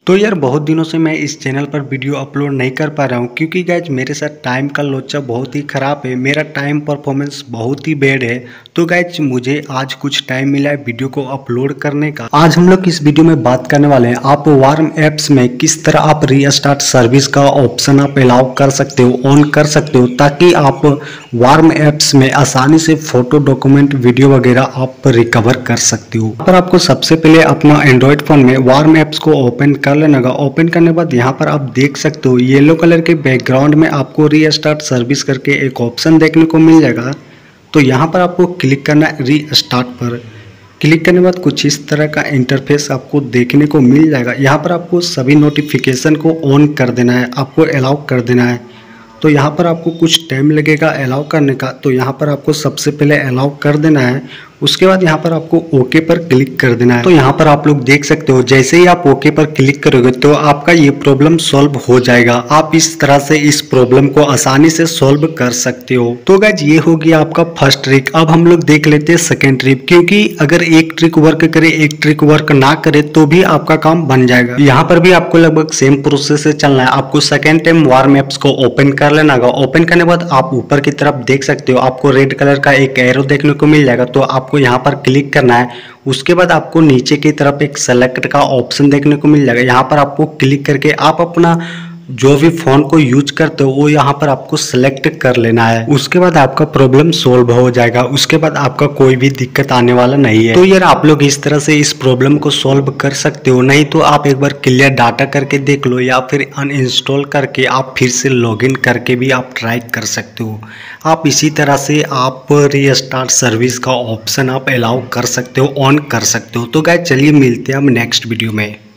तो यार बहुत दिनों से मैं इस चैनल पर वीडियो अपलोड नहीं कर पा रहा हूँ क्योंकि गाइज मेरे साथ टाइम का लोचा बहुत ही ख़राब है। मेरा टाइम परफॉर्मेंस बहुत ही बैड है। तो गाइज मुझे आज कुछ टाइम मिला है वीडियो को अपलोड करने का। आज हम लोग इस वीडियो में बात करने वाले हैं आप वार्म एप्स में किस तरह आप रीस्टार्ट सर्विस का ऑप्शन आप अलाउ कर सकते हो, ऑन कर सकते हो, ताकि आप वार्म एप्स में आसानी से फोटो, डॉक्यूमेंट, वीडियो वगैरह आप रिकवर कर सकते हो। पर आपको सबसे पहले अपना एंड्रॉइड फोन में वार्म एप्स को ओपन कर लेना होगा। ओपन करने के बाद यहाँ पर आप देख सकते हो येलो कलर के बैकग्राउंड में आपको रीस्टार्ट सर्विस करके एक ऑप्शन देखने को मिल जाएगा। तो यहाँ पर आपको क्लिक करना है रीस्टार्ट पर। क्लिक करने के बाद कुछ इस तरह का इंटरफेस आपको देखने को मिल जाएगा। यहाँ पर आपको सभी नोटिफिकेशन को ऑन कर देना है, आपको अलाउ कर देना है। तो यहाँ पर आपको कुछ टाइम लगेगा अलाउ करने का। तो यहाँ पर आपको सबसे पहले अलाउ कर देना है। उसके बाद यहाँ पर आपको ओके पर क्लिक कर देना है। तो यहाँ पर आप लोग देख सकते हो जैसे ही आप ओके पर क्लिक करोगे तो आपका ये प्रॉब्लम सॉल्व हो जाएगा। आप इस तरह से इस प्रॉब्लम को आसानी से सॉल्व कर सकते हो। तो गाइज ये हो गया आपका फर्स्ट ट्रिक। अब हम लोग देख लेते हैं सेकेंड ट्रिक, क्योंकि अगर एक ट्रिक वर्क करे एक ट्रिक वर्क ना करे तो भी आपका काम बन जाएगा। यहाँ पर भी आपको लगभग सेम प्रोसेस से चलना है। आपको सेकेंड टाइम वार्म एप्स को ओपन कर लेना होगा। ओपन करने के बाद आप ऊपर की तरफ देख सकते हो आपको रेड कलर का एक एरो देखने को मिल जाएगा। तो आपको यहाँ पर क्लिक करना है। उसके बाद आपको नीचे की तरफ एक सेलेक्ट का ऑप्शन देखने को मिल जाएगा। यहाँ पर आपको क्लिक करके आप अपना जो भी फोन को यूज करते हो वो यहाँ पर आपको सिलेक्ट कर लेना है। उसके बाद आपका प्रॉब्लम सोल्व हो जाएगा। उसके बाद आपका कोई भी दिक्कत आने वाला नहीं है। तो यार आप लोग इस तरह से इस प्रॉब्लम को सोल्व कर सकते हो। नहीं तो आप एक बार क्लियर डाटा करके देख लो या फिर अनइंस्टॉल करके आप फिर से लॉगिन करके भी आप ट्राई कर सकते हो। आप इसी तरह से आप रीस्टार्ट सर्विस का ऑप्शन आप अलाउ कर सकते हो, ऑन कर सकते हो। तो गाइस चलिए मिलते हैं हम नेक्स्ट वीडियो में।